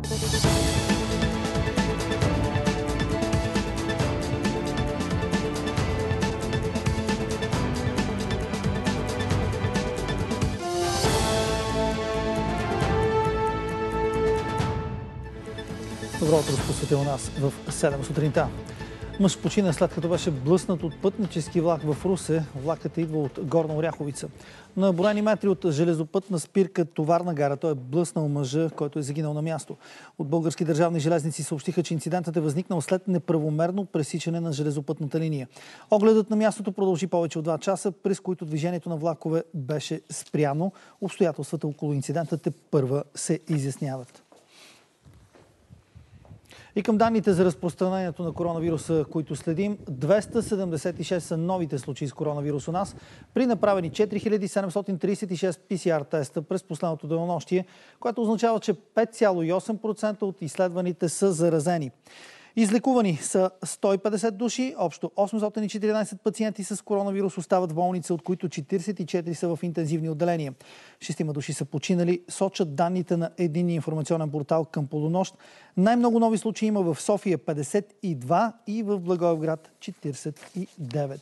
Добро утро, посветил нас в 7 сутринта. Мъж почина след като беше блъснат от пътнически влак в Русе. Влакът идва от Горна Оряховица. На броени метри от железопътна спирка Товарна гара той е блъснал мъжа, който е загинал на място. От Български държавни железници съобщиха, че инцидентът е възникнал след неправомерно пресичане на железопътната линия. Огледът на мястото продължи повече от 2 часа, през които движението на влакове беше спряно. Обстоятелствата около инцидента тепърва се изясняват. И към данните за разпространението на коронавируса, които следим, 276 са новите случаи с коронавирус у нас, при направени 4736 PCR теста през последното денонощие, което означава, че 5,8% от изследваните са заразени. Излекувани са 150 души, общо 814 пациенти с коронавирус остават в болница, от които 44 са в интензивни отделения. 6 души са починали, сочат данните на единния информационен портал към полунощ. Най-много нови случаи има в София 52 и в Благоевград 49.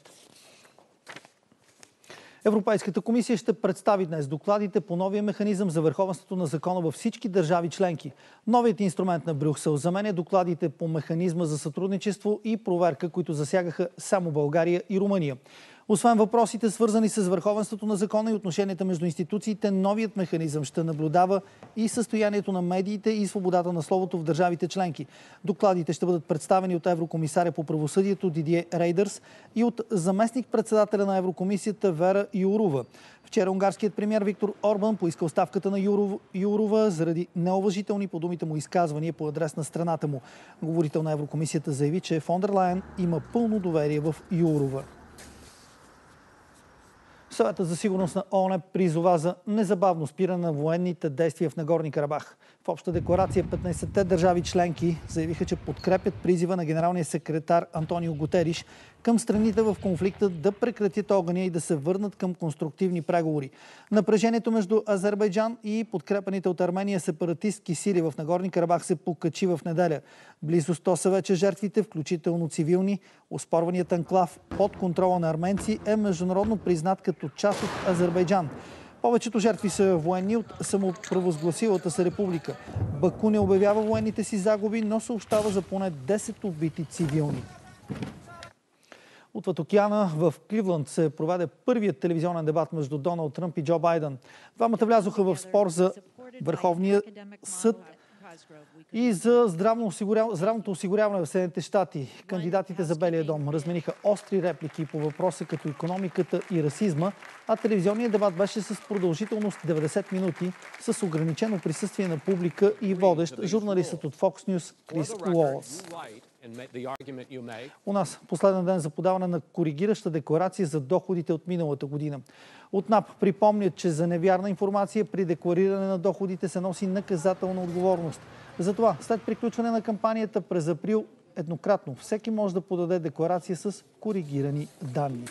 Европейската комисия ще представи днес докладите по новия механизъм за върховенството на закона във всички държави членки. Новият инструмент на Брюксел заменя докладите по механизма за сътрудничество и проверка, които засягаха само България и Румъния. Освен въпросите, свързани с върховенството на закона и отношенията между институциите, новият механизъм ще наблюдава и състоянието на медиите и свободата на словото в държавите членки. Докладите ще бъдат представени от еврокомисаря по правосъдието Дидие Рейдърс и от заместник-председателя на Еврокомисията Вера Йоурова. Вчера унгарският премиер Виктор Орбан поиска оставката на Йоурова заради неуважителни по думите му изказвания по адрес на страната му. Говорител на Еврокомисията заяви, че фон дер Лайен има пълно доверие в Йоурова. Съветът за сигурност на ООН призова за незабавно спиране на военните действия в Нагорни Карабах. В обща декларация 15-те държави членки заявиха, че подкрепят призива на генералния секретар Антонио Гутериш към страните в конфликта да прекратят огъня и да се върнат към конструктивни преговори. Напрежението между Азербайджан и подкрепаните от Армения сепаратистки сили в Нагорни Карабах се покачи в неделя. Близо 100 са вече жертвите, включително цивилни. Оспорваният анклав под контрола на арменци е международно признат като част от Азербайджан. Повечето жертви са военни от самопровъзгласилата се република. Баку не обявява военните си загуби, но съобщава за поне 10 убити цивилни. Отвъд океана в Кливланд се проведе първият телевизионен дебат между Доналд Тръмп и Джо Байден. Двамата влязоха в спор за Върховния съд и за здравното осигуряване в Съединените щати. Кандидатите за Белия дом размениха остри реплики по въпроса като икономиката и расизма, а телевизионният дебат беше с продължителност 90 минути с ограничено присъствие на публика и водещ журналистът от Fox News Крис Уолъс. У нас последен ден за подаване на коригираща декларация за доходите от миналата година. От НАП припомнят, че за невярна информация при деклариране на доходите се носи наказателна отговорност. Затова след приключване на кампанията през април еднократно всеки може да подаде декларация с коригирани данни.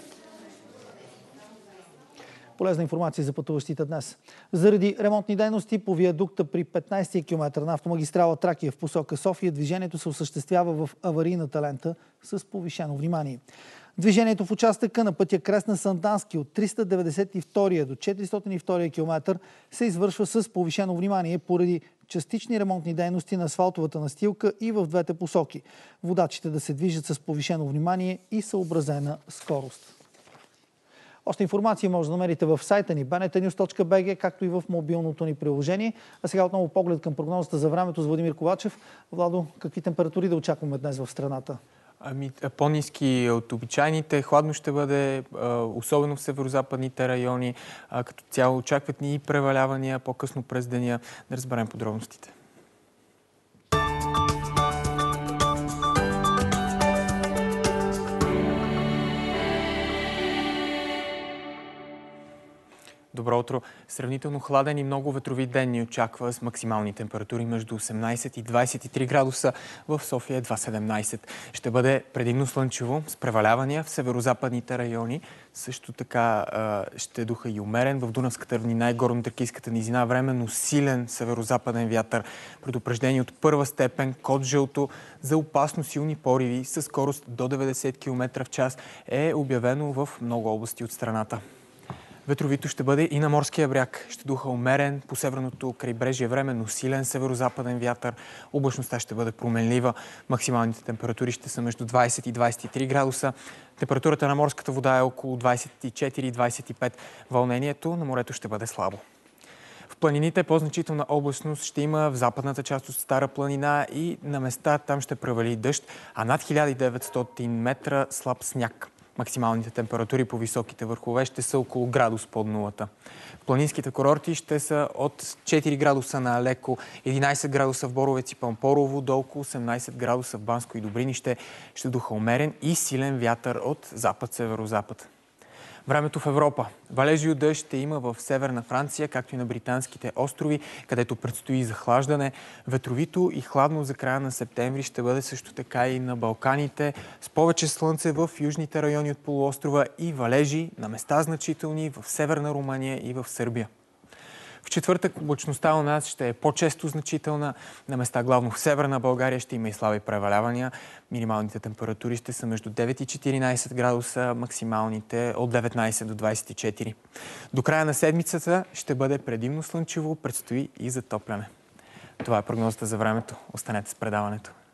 Полезна информация за пътуващите днес. Заради ремонтни дейности по виадукта при 15-ти километър на автомагистрала Тракия в посока София, движението се осъществява в аварийната лента с повишено внимание. Движението в участъка на пътя Кресна Сандански от 392 до 402 км се извършва с повишено внимание поради частични ремонтни дейности на асфалтовата настилка и в двете посоки. Водачите да се движат с повишено внимание и съобразена скорост. Още информация може да намерите в сайта ни bnetnews.bg, както и в мобилното ни приложение. А сега отново поглед към прогнозата за времето с Владимир Ковачев. Владо, какви температури да очакваме днес в страната? По-ниски от обичайните. Хладно ще бъде, особено в северо-западните райони. Като цяло очакват ни и превалявания по-късно през деня. Да разберем подробностите. Добро утро. Сравнително хладен и много ветрови ден ни очаква с максимални температури между 18 и 23 градуса. В София едва 17. Ще бъде предимно слънчево с превалявания в северо-западните райони. Също така ще духа и умерен в Дунавската равнина и горно-тракийската низина временно силен северо-западен вятър. Предупреждение от първа степен, код жълто за опасно силни пориви със скорост до 90 км в час е обявено в много области от страната. Ветровито ще бъде и на морския бряг. Ще духа умерен по северното крайбрежие временно силен северо-западен вятър. Облачността ще бъде променлива. Максималните температури ще са между 20 и 23 градуса. Температурата на морската вода е около 24-25. Вълнението на морето ще бъде слабо. В планините по-значителна облачност ще има в западната част от Стара планина и на места там ще превали дъжд, а над 1900 метра слаб сняг. Максималните температури по високите върхове ще са около градус под нулата. В планинските курорти ще са от 4 градуса на Алеко, 11 градуса в Боровец и Пампорово, до около 18 градуса в Банско и Добринище. Ще духа умерен и силен вятър от запад-северозапад. Времето в Европа. Валежи от дъжд ще има в северна Франция, както и на британските острови, където предстои захлаждане. Ветровито и хладно за края на септември ще бъде също така и на Балканите, с повече слънце в южните райони от полуострова и валежи на места значителни в северна Румъния и в Сърбия. В четвъртък облачността у нас ще е по-често значителна. На места главно в северна България ще има и слаби превалявания. Минималните температури ще са между 9 и 14 градуса, максималните от 19 до 24. До края на седмицата ще бъде предимно слънчево, предстои и затопляне. Това е прогнозата за времето. Останете с предаването.